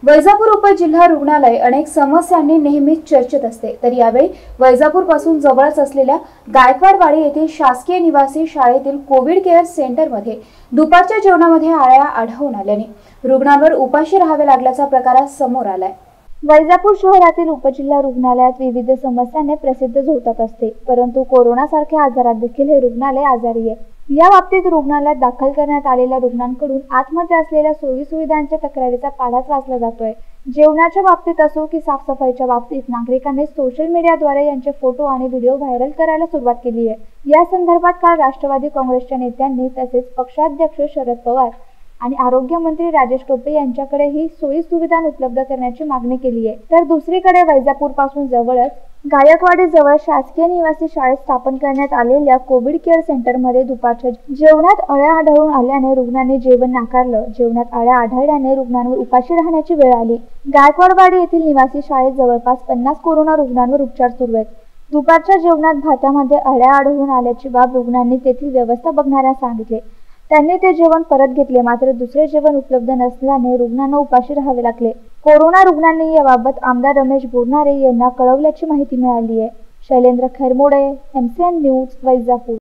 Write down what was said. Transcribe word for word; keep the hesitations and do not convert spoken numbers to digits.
वैजापूर उपजिल्हा रुग्णालय अनेक समस्यांनी नेहमीच चर्चेत असते, तर यावेळी वैजापूर पासून जवळच असलेल्या गायकवाडवाडी येथील शासकीय निवासी शाळेतील कोविड केअर सेंटरमध्ये दुपारच्या जेवणामध्ये आळ्या आढळून आल्याने रुग्णांवर उपाशी राहावे लागल्याचा प्रकार समोर आलाय। वैजापूर शहरातील उपजिल्हा रुग्णालयात विविध समस्यांनी प्रसिद्ध झोतात असते, परंतु कोरोना सारख्या आजारात देखील हे रुग्णालय आजारी आहे। या बाबतीत रुग्णालयात दाखल करण्यात आलेल्या रुग्णांकडून आतमध्ये असलेल्या सोयी सुविधांच्या तक्रारीचा पाढाच वाचला जातोय। जेवणाच्या बाबतीत असो की साफसफाईच्या बाबतीत नागरिकांनी सोशल मीडियाद्वारे यांचे फोटो आणि व्हिडिओ व्हायरल करायला सुरुवात केली आहे। या संदर्भात काल राष्ट्रवादी काँग्रेसच्या नेत्यांनी तसेच पक्षाध्यक्ष शरद पवार आणि आरोग्य मंत्री राजेश टोपे यांच्याकडे ही सोयी सुविधा उपलब्ध करण्याची मागणी केली आहे। तर दुसरीकडे वैजापूर पासून जवळच गायकवाडी जवळ शासकीय निवासी शाळेत स्थापन करण्यात आलेल्या कोविड केअर सेंटरमध्ये दुपारच्या जेवणात अळ्या आढळून आल्याने रुग्णांनी जेवण नाकारलं। जेवणात अळ्या आढळल्याने रुग्णांवर उपाशी राहण्याची वेळ आली। गायकवाडवाडी येथील निवासी शाळेत जवळपास पन्नास कोरोना रुग्णांवर उपचार सुरू आहेत। दुपारच्या जेवणात भातामध्ये अळ्या आढळून आल्याची बाब रुग्णांनी तेथील व्यवस्था बघणाऱ्यांना सांगितले। त्यांनी ते जेवण परत घेतले, मात्र दुसरे जेवण उपलब्ध नसल्याने रुग्णांना उपाशी राहावे लागले। कोरोना रुग्णांनी याबाबत आमदार रमेश बोरनारे यांना कळवल्याची माहिती मिळाली आहे। Shailendra Khairmode, M C N news, Vaijapur.